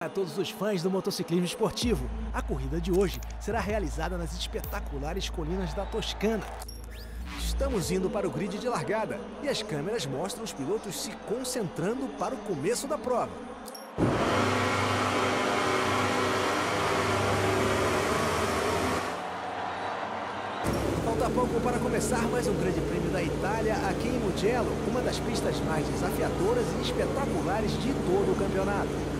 a todos os fãs do motociclismo esportivo. A corrida de hoje será realizada nas espetaculares colinas da Toscana. Estamos indo para o grid de largada e as câmeras mostram os pilotos se concentrando para o começo da prova. Falta pouco para começar mais um Grande Prêmio da Itália aqui em Mugello, uma das pistas mais desafiadoras e espetaculares de todo o campeonato.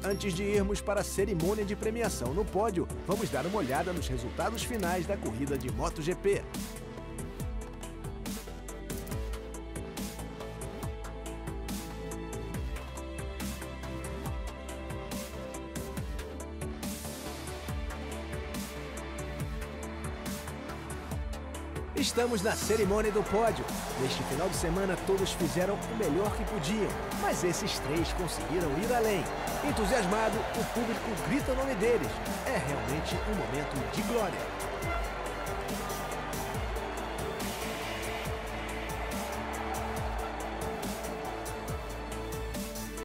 Antes de irmos para a cerimônia de premiação no pódio, vamos dar uma olhada nos resultados finais da corrida de MotoGP. Estamos na cerimônia do pódio. Neste final de semana, todos fizeram o melhor que podiam, mas esses três conseguiram ir além. Entusiasmado, o público grita o nome deles. É realmente um momento de glória.